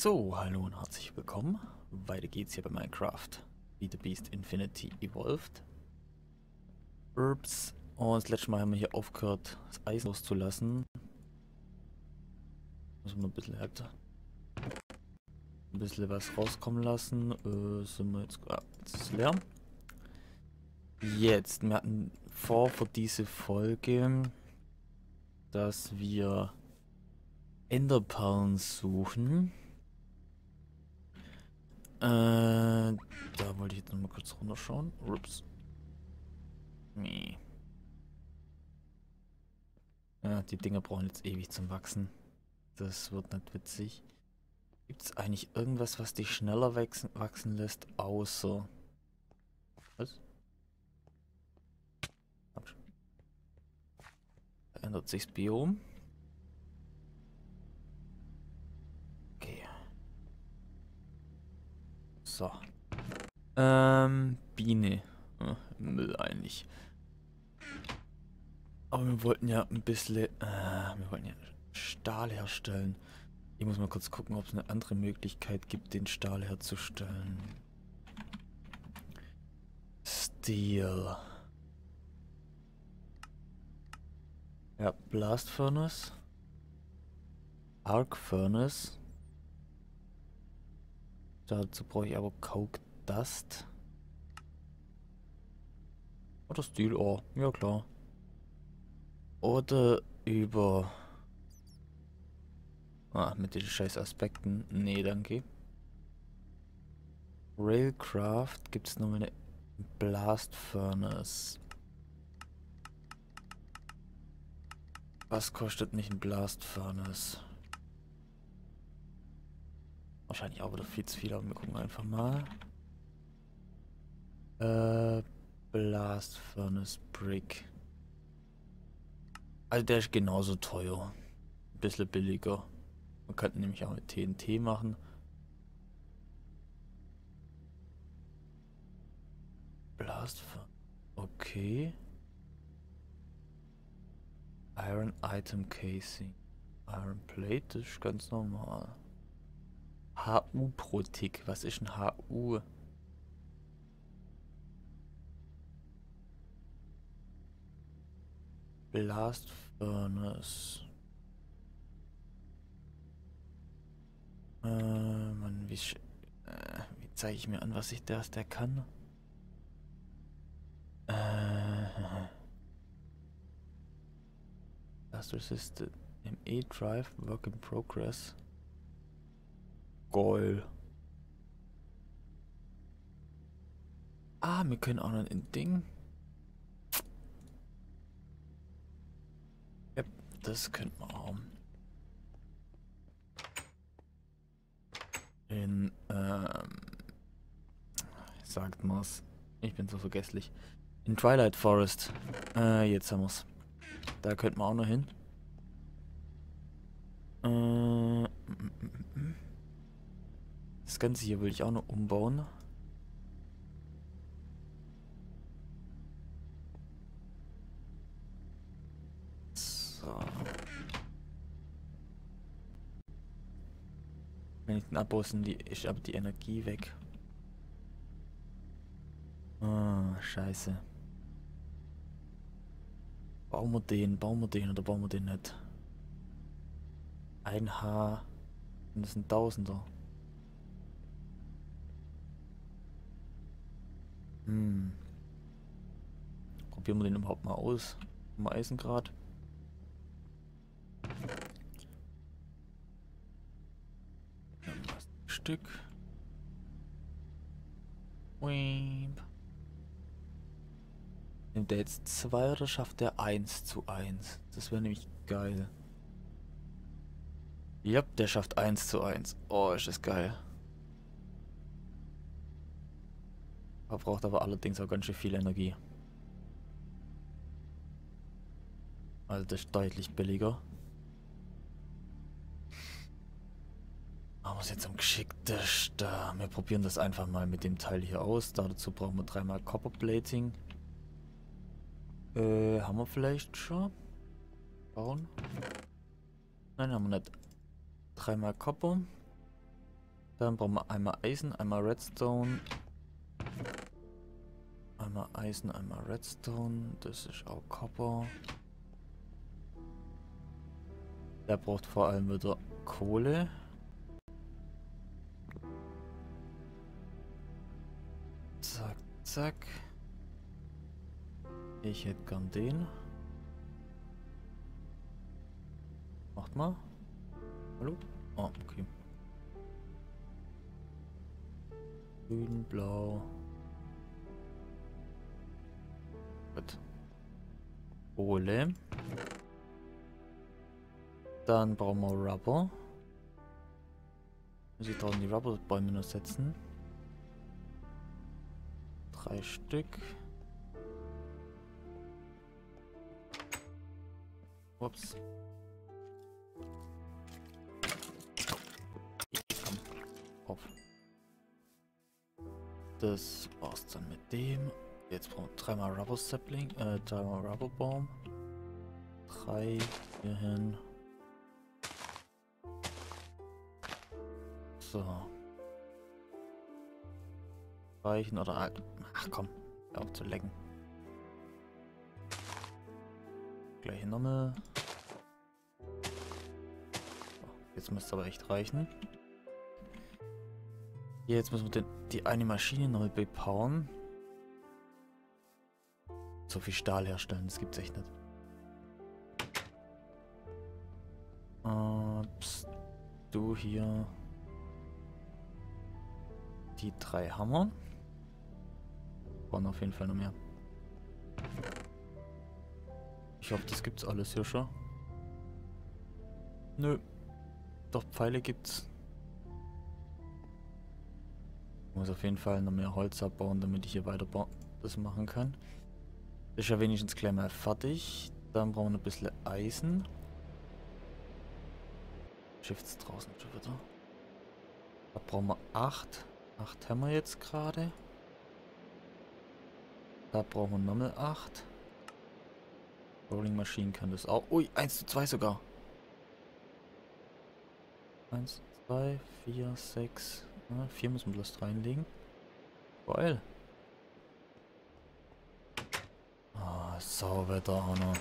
So, hallo und herzlich willkommen. Weiter geht's hier bei Minecraft. Be the Beast Infinity Evolved. Ups. Und das letzte Mal haben wir hier aufgehört, das Eis loszulassen. Müssen wir ein bisschen härter. Ein bisschen was rauskommen lassen. Sind wir jetzt. Jetzt ist es leer. Jetzt, wir hatten vor für diese Folge, dass wir Enderperlen suchen. Da wollte ich jetzt noch mal kurz runterschauen. Ups. Nee. Ja, die Dinger brauchen jetzt ewig zum Wachsen. Das wird nicht witzig. Gibt es eigentlich irgendwas, was die schneller wachsen lässt, außer... Was? Da ändert sich das Biom. Okay. So. Biene. Müll eigentlich. Aber wir wollten ja ein bisschen... wir wollten ja Stahl herstellen. Ich muss mal kurz gucken, ob es eine andere Möglichkeit gibt, den Stahl herzustellen. Steel. Ja, Blast Furnace. Arc Furnace. Dazu brauche ich aber Coke Dust. Oder Steel Ore. Ja klar. Oder über... mit den scheiß Aspekten. Nee, danke. Railcraft gibt es nochmal eine Blast Furnace. Was kostet mich ein Blast Furnace? Wahrscheinlich auch wieder viel zu viel, aber wir gucken einfach mal. Blast Furnace Brick. Also der ist genauso teuer. Ein bisschen billiger. Man könnte nämlich auch mit TNT machen. Blast Furnace. Okay. Iron Item Casing. Iron Plate, das ist ganz normal. HU pro Tick. Was ist ein HU? Blast Furnace. Mann, wie zeige ich mir an, was der kann? Blast Resisted. ME Drive, Work in Progress. Geil. Wir können auch noch ein Ding. Yep, das könnten wir auch. Sagt mal's. Ich bin so vergesslich. In Twilight Forest. Jetzt haben wir's. Da könnten wir auch noch hin. Das Ganze hier will ich auch noch umbauen. So. Wenn ich den abbaue, ist aber die Energie weg. Scheiße. Bauen wir den oder bauen wir den nicht? Ein Haar. Und das sind Tausender. Probieren wir den überhaupt mal aus. Im Eisengrad. Stück. Nimmt der jetzt 2 oder schafft der 1:1? Das wäre nämlich geil. Ja, der schafft 1:1. Oh, ist das geil. Verbraucht aber allerdings auch ganz schön viel Energie. Also das ist deutlich billiger. Aber es jetzt am geschicktesten. Wir probieren das einfach mal mit dem Teil hier aus. Dazu brauchen wir 3-mal Copper Plating. Haben wir vielleicht schon? Bauen? Nein, haben wir nicht. 3-mal Copper. Dann brauchen wir einmal Eisen, einmal Redstone. Einmal Eisen, einmal Redstone. Das ist auch Copper. Der braucht vor allem wieder Kohle. Zack, zack. Ich hätte gern den. Macht mal. Hallo? Oh, okay. Grün, blau. Gut. Kohle. Dann brauchen wir Rubber. Muss ich draußen die Rubberbäume noch setzen. 3 Stück. Ups. Komm, auf. Das war's dann mit dem. Jetzt brauchen wir 3-mal Rubber Sapling, 3-mal Rubberbaum. 3 hier hin. So. Reichen oder halt. Ach komm, hör auf zu lecken. Gleiche nochmal. So, jetzt müsste es aber echt reichen. Jetzt müssen wir die eine Maschine neu bepowern. So viel Stahl herstellen, das gibt's echt nicht. Psst, du hier. Die 3 Hammer. Brauchen auf jeden Fall noch mehr. Ich hoffe, das gibt's alles hier schon. Nö. Doch Pfeile gibt's. Ich muss auf jeden Fall noch mehr Holz abbauen, damit ich hier weiter das machen kann. Ist ja wenigstens gleich mal fertig. Dann brauchen wir ein bisschen Eisen. Schiff's draußen schon wieder. Da brauchen wir 8. 8 haben wir jetzt gerade. Da brauchen wir nochmal 8. Rolling Machine kann das auch. Ui, 1:2 sogar. 1, 2, 4, 6. 4 müssen wir bloß reinlegen. Geil. Ah, Sauwetter auch noch.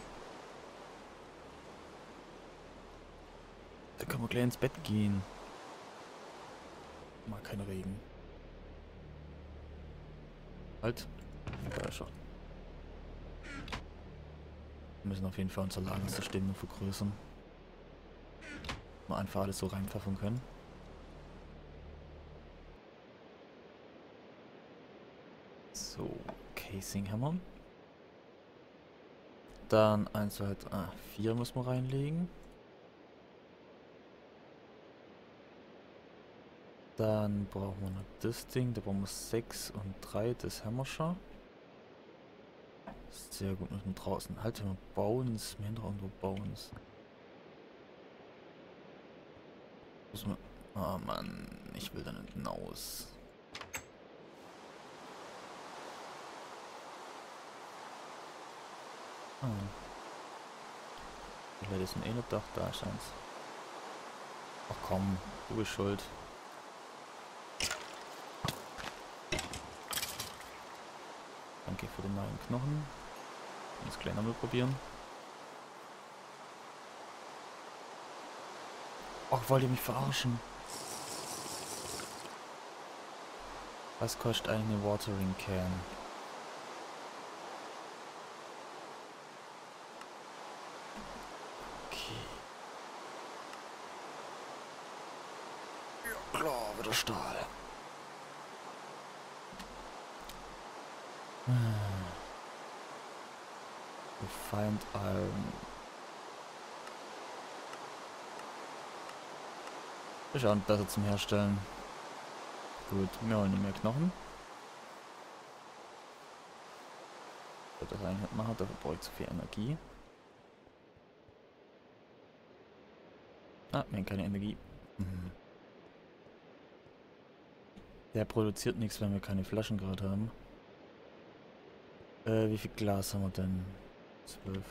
Da können wir gleich ins Bett gehen. Mal kein Regen. Halt. Da ist er. Wir müssen auf jeden Fall unser Lagersystem noch vergrößern. Wir einfach alles so reinpfeffern können. So, Casing haben wir. Dann 1, 2, 3, 4 muss man reinlegen. Dann brauchen wir noch das Ding, da brauchen wir 6 und 3, das haben wir schon. Sehr gut, müssen wir draußen. Halt, wir bauen es, wir haben doch irgendwo bauen es. Muss man. Oh Mann, ich will da nicht hinaus. Ah. Die Leute sind eh nicht da, da ist eins. Ach komm, du bist schuld. Danke für den neuen Knochen. Das gleich nochmal probieren. Ach, wollt ihr mich verarschen? Was kostet eigentlich eine Watering Can? Okay. Ja, klar, wieder Stahl. Refined Iron. Ist auch besser zum Herstellen. Gut, wir holen noch mehr Knochen. Ich das eigentlich nicht machen, dafür brauche ich zu viel Energie. Ah, wir haben keine Energie. Mhm. Der produziert nichts, wenn wir keine Flaschen gerade haben. Wie viel Glas haben wir denn? 12.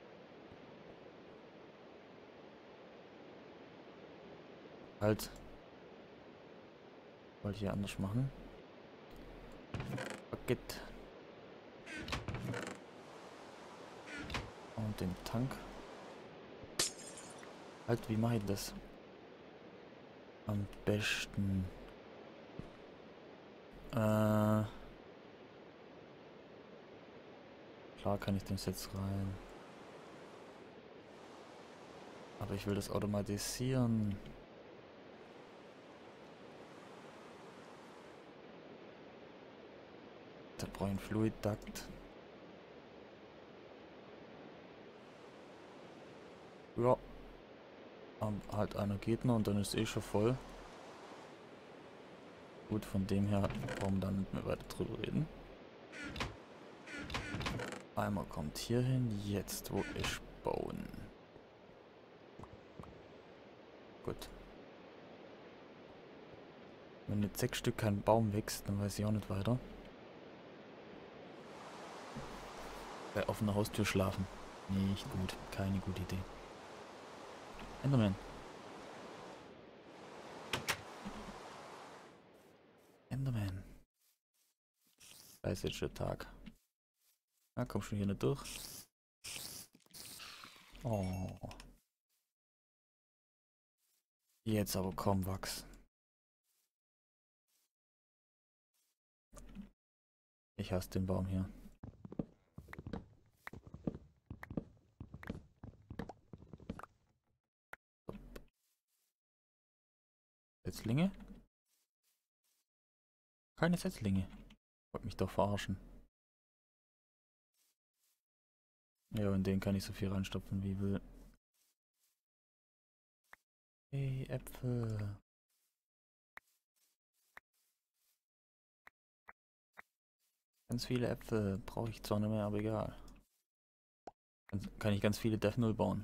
Halt. Wollte ich hier anders machen. Bucket. Und den Tank. Halt, wie mache ich das? Am besten. Klar kann ich das jetzt rein. Aber ich will das automatisieren. Da brauche ich einen Fluid Duct. Ja. Halt einer geht noch und dann ist eh schon voll. Gut, von dem her brauchen wir dann nicht mehr weiter drüber reden. Einmal kommt hier hin, jetzt wo ich bauen. Gut. Wenn jetzt 6 Stück kein Baum wächst, dann weiß ich auch nicht weiter. Bei offener Haustür schlafen. Nicht gut, keine gute Idee. Enderman. Enderman. Da ist jetzt schon Tag. Na, komm schon hier nicht durch. Oh. Jetzt aber komm, wachs. Ich hasse den Baum hier. Setzlinge? Keine Setzlinge. Wollt mich doch verarschen. Ja, in den kann ich so viel reinstopfen wie will. Hey, Äpfel. Ganz viele Äpfel. Brauche ich zwar nicht mehr, aber egal. Dann kann ich ganz viele Death Null bauen.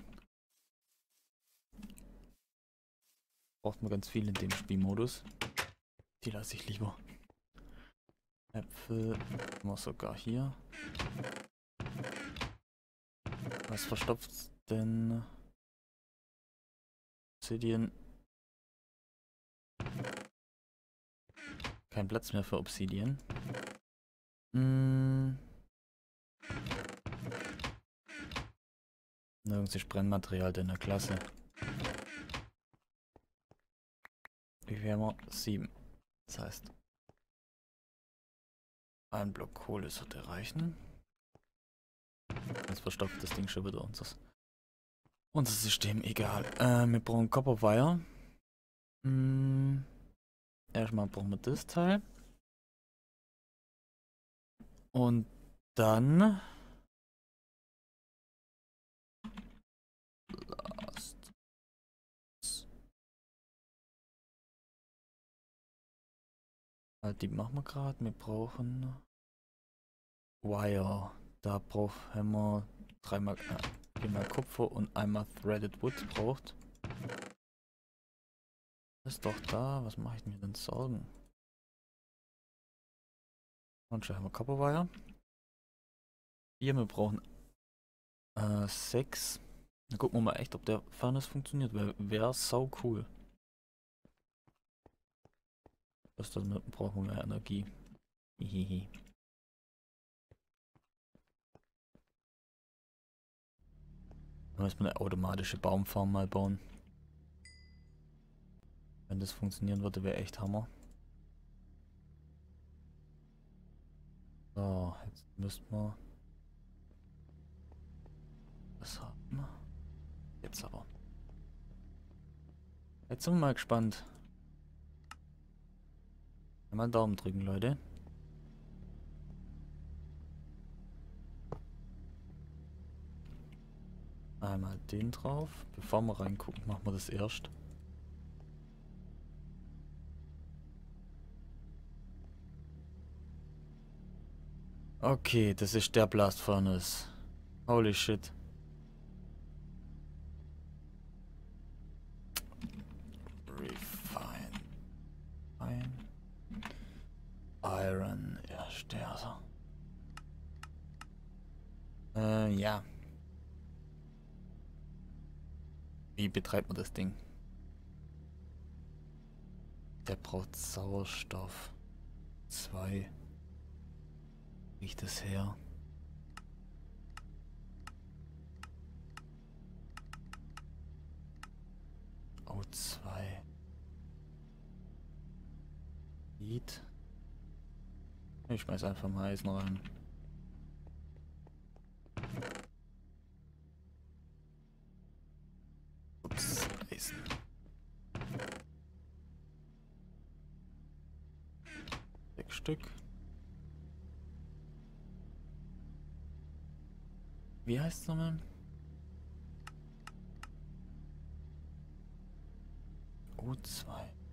Braucht man ganz viel in dem Spielmodus. Die lasse ich lieber. Äpfel. Haben wir sogar hier. Was verstopft denn? Obsidian. Kein Platz mehr für Obsidian. Nirgends ist Brennmaterial in der Klasse. Wie viel haben wir? 7. Das heißt, ein Block Kohle sollte reichen. Jetzt verstopft das Ding schon wieder unser System. Egal. Wir brauchen Copper Wire. Erstmal brauchen wir das Teil. Und dann halt, die machen wir gerade. Wir brauchen Wire. Da brauchen wir 3-mal Kupfer und einmal Threaded Wood braucht. Das ist doch da. Was mache ich mir denn Sorgen? Und schon haben wir Copper Wire. Hier, wir brauchen 6. Dann gucken wir mal echt, ob der Furnace funktioniert. Wäre sau cool. Das brauchen wir mehr Energie. Hihihi. Dann müssen wir eine automatische Baumfarm mal bauen. Wenn das funktionieren würde, wäre echt Hammer. So, jetzt müssten wir das haben. Jetzt aber. Jetzt sind wir mal gespannt. Einmal Daumen drücken, Leute. Einmal den drauf. Bevor wir reingucken, machen wir das erst. Okay, das ist der Blast Furnace. Holy shit. Refine. Iron. Ja, Sterse. Ja. Wie betreibt man das Ding? Der braucht Sauerstoff. 2. Wie ich das her? O2. Heat. Ich schmeiß einfach mal Eisen rein. Ups, Eisen. Sechs Stück. Wie heißt's nochmal? O2.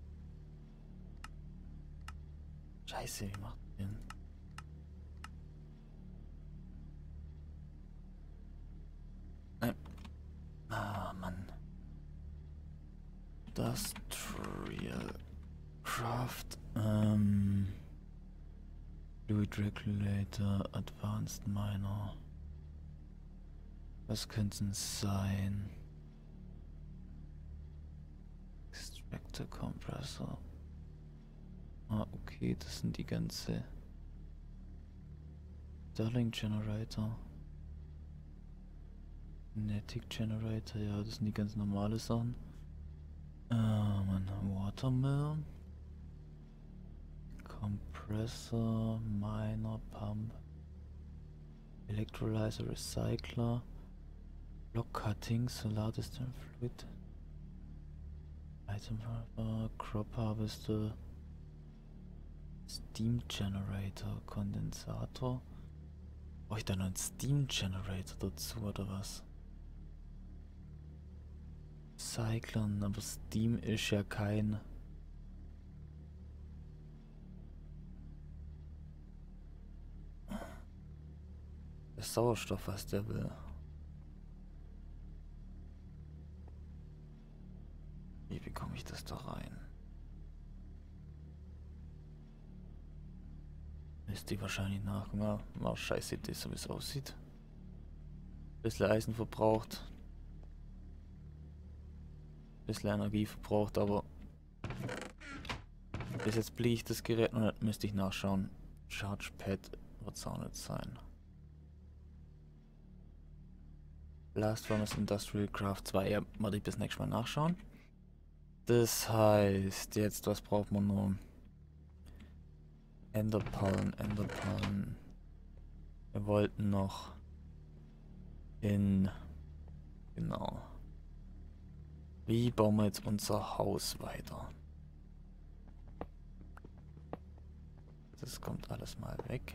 Scheiße, wie macht den? Nein. Ah, Mann. Industrial Craft. Fluid Regulator, Advanced Miner. Was könnte es sein? Extractor Compressor. Ah, okay, das sind die ganze Stirling Generator. Kinetic Generator, ja, das sind die ganz normale Sachen. Mann, Watermill. Compressor, Miner, Pump. Electrolyzer, Recycler. Block Cutting, Solar Distant Fluid. Item Crop Harvester. Steam Generator, Kondensator. Brauche ich da noch einen Steam Generator dazu oder was? Cyclone, aber Steam ist ja kein. Der Sauerstoff, was der will. Wie bekomme ich das da rein? Ist die wahrscheinlich nach. Mal scheiße Idee, so wie es aussieht. Bisschen Eisen verbraucht. Bisschen Energie verbraucht, aber bis jetzt blieb ich das Gerät noch nicht, müsste ich nachschauen. Charge Pad wird es auch nicht sein. Blast Furnace Industrial Craft 2, ja, werde ich bis nächstes Mal nachschauen. Das heißt, jetzt, was braucht man noch? Enderpallen. Wir wollten noch genau. Wie bauen wir jetzt unser Haus weiter? Das kommt alles mal weg.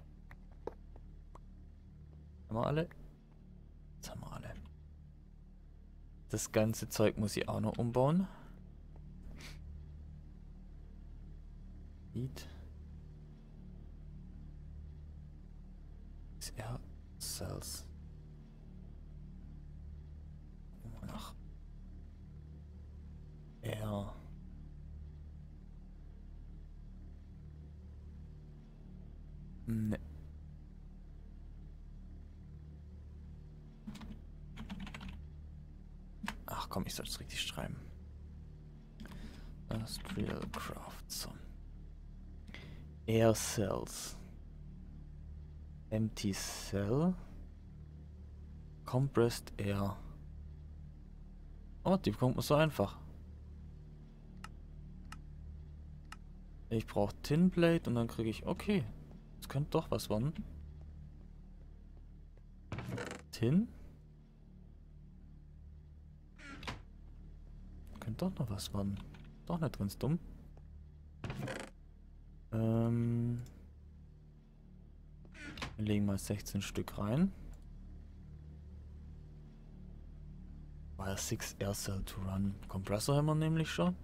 Haben wir alle? Jetzt haben wir alle. Das ganze Zeug muss ich auch noch umbauen. Heat. XR Cells. Nach R. Ne. Ach komm, ich soll es richtig schreiben. Industrial Craft. So. Air Cells. Empty Cell. Compressed Air. Oh, die bekommt man so einfach. Ich brauche Tinplate und dann kriege ich... Okay, das könnte doch was werden. Tin. Könnte doch noch was werden. Doch nicht ganz dumm. Wir legen mal 16 Stück rein. Wire 6 Air Cell to run. Kompressor haben wir nämlich schon.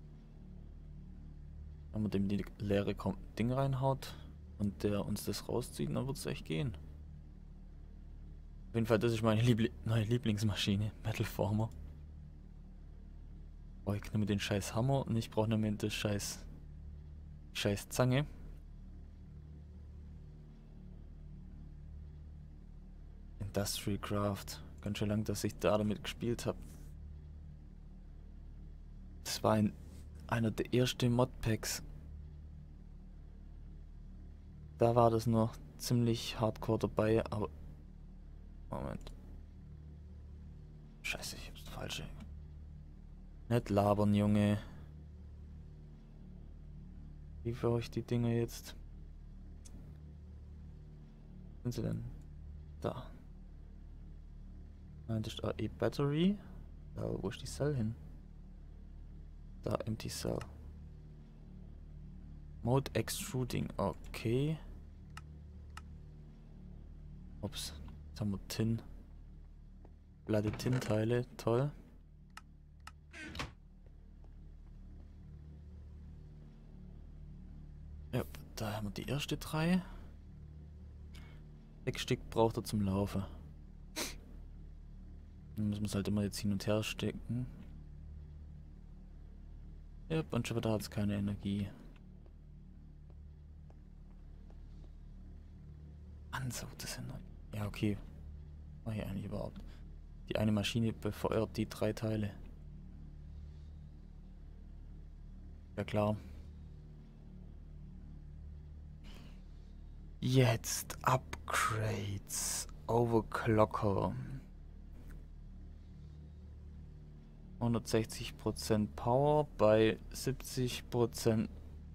Wenn man dem die leere Ding reinhaut und der uns das rauszieht, dann wird es echt gehen. Auf jeden Fall, das ist meine neue Lieblingsmaschine. Metal Former. Boah, ich nehme den scheiß Hammer und ich brauche nicht mehr das scheiß Zange. Industrial Craft. Ganz schön lang, dass ich da damit gespielt habe. Das war ein einer der ersten Modpacks. Da war das noch ziemlich hardcore dabei, aber... Moment. Scheiße, ich hab's falsche. Nicht labern, Junge. Wie baue ich die Dinger jetzt? Wo sind sie denn? Da. Nein, das ist AE-Battery. Da, wo ist die Cell hin? Da, Empty Cell. Mode Extruding, okay. Ups, jetzt haben wir Tin. Glatte Tin-Teile, toll. Ja, da haben wir die erste 3. 6 Stück braucht er zum Laufen. Dann müssen wir es halt immer jetzt hin und her stecken. Ja, und schon wieder hat es keine Energie. Ansaugt das Energie. Ja, okay. Mach ich eigentlich überhaupt. Die eine Maschine befeuert die 3 Teile. Ja klar. Jetzt Upgrades. Overclocker. 160% Power bei 70%.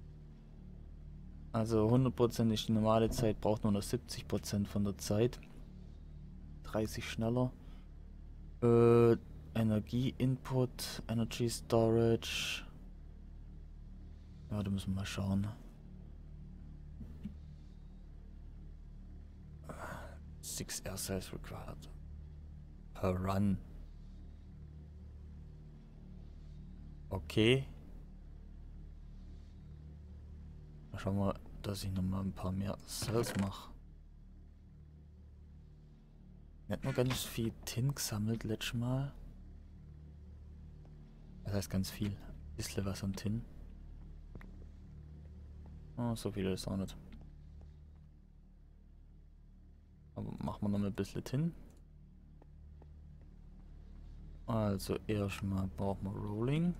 Also 100% ist die normale Zeit, braucht nur noch 70% von der Zeit. 30 schneller. Energie Input, Energy Storage. Ja, da müssen wir mal schauen. 6 air cells required per run. Okay. Schauen wir, dass ich nochmal ein paar mehr Cells mache. Ich habe noch ganz viel Tin gesammelt letztes Mal. Das heißt ganz viel. Ein bisschen was an Tin. Oh, so viel ist auch nicht. Aber machen wir noch mal ein bisschen Tin. Also erstmal brauchen wir Rolling.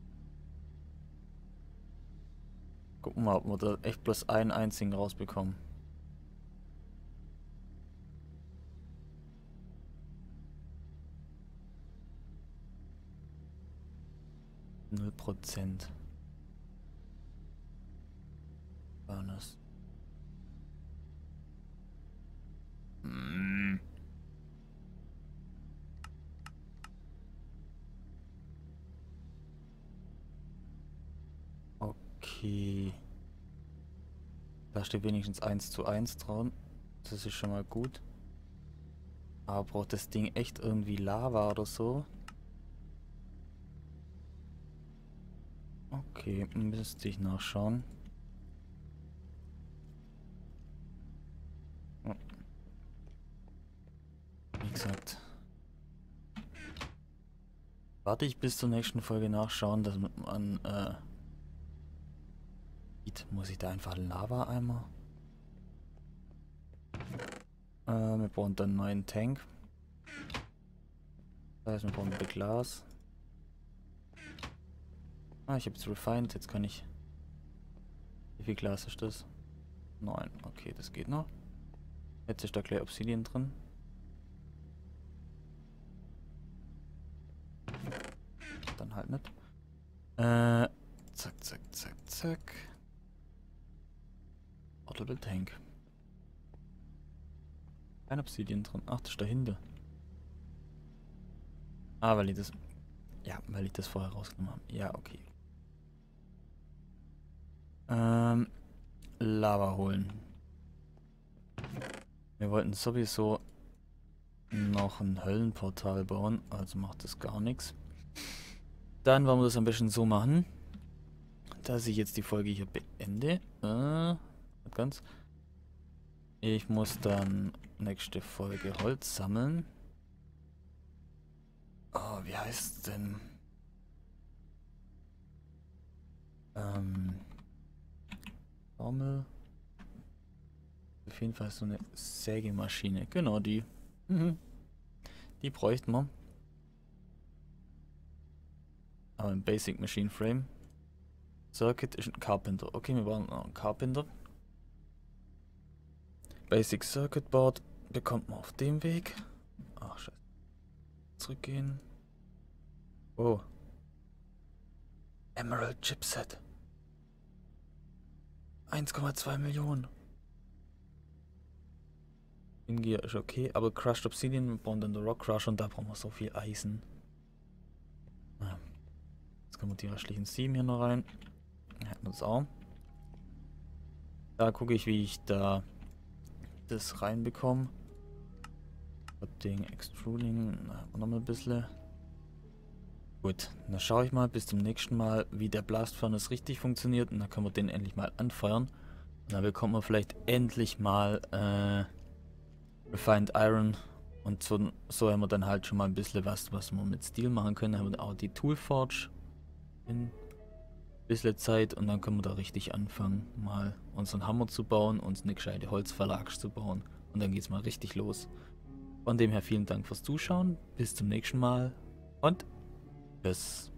Gucken wir mal, ob wir da echt bloß einen einzigen rausbekommen. %. Bonus. Okay. Da steht wenigstens 1:1 dran. Das ist schon mal gut. Aber braucht das Ding echt irgendwie Lava oder so? Okay, müsste ich nachschauen. Ja. Wie gesagt. Warte ich bis zur nächsten Folge nachschauen, dass man muss ich da einfach Lava-Eimer? Wir brauchen dann einen neuen Tank. Das heißt, wir brauchen ein Glas. Ah, ich habe es refined, jetzt kann ich... Wie viel Glas ist das? 9, okay, das geht noch. Jetzt ist da gleich Obsidian drin. Dann halt nicht. Zack, zack, zack, zack. Audible Tank. Kein Obsidian drin. Ach, das ist dahinter. Ah, weil ich das... Ja, weil ich das vorher rausgenommen habe. Ja, okay. Lava holen. Wir wollten sowieso noch ein Höllenportal bauen, also macht das gar nichts. Dann wollen wir das am besten so machen, dass ich jetzt die Folge hier beende. Nicht ganz. Ich muss dann nächste Folge Holz sammeln. Oh, wie heißt es denn? Formel. Auf jeden Fall so eine Sägemaschine. Genau, die. Die bräuchten wir. Aber im Basic Machine Frame. Circuit ist ein Carpenter. Okay, wir brauchen noch einen Carpenter. Basic Circuit Board bekommt man auf dem Weg. Ach, scheiße. Zurückgehen. Oh. Emerald Chipset. 1,2 Millionen. Ingear ist okay, aber Crushed Obsidian, wir brauchen dann den Rock Crush und da brauchen wir so viel Eisen. Ja. Jetzt können wir die restlichen 7 hier noch rein. Hätten wir das auch. Da gucke ich, wie ich da das reinbekomme. Ding, Extruding, nochmal ein bisschen. Gut, dann schaue ich mal bis zum nächsten Mal, wie der Blast Furnace richtig funktioniert und dann können wir den endlich mal anfeuern. Und dann bekommen wir vielleicht endlich mal Refined Iron und so haben wir dann halt schon mal ein bisschen was wir mit Steel machen können. Dann haben wir auch die Tool Forge in ein bisschen Zeit und dann können wir da richtig anfangen, mal unseren Hammer zu bauen, uns eine gescheite Holzverlage zu bauen und dann geht's mal richtig los. Von dem her vielen Dank fürs Zuschauen, bis zum nächsten Mal und tschüss.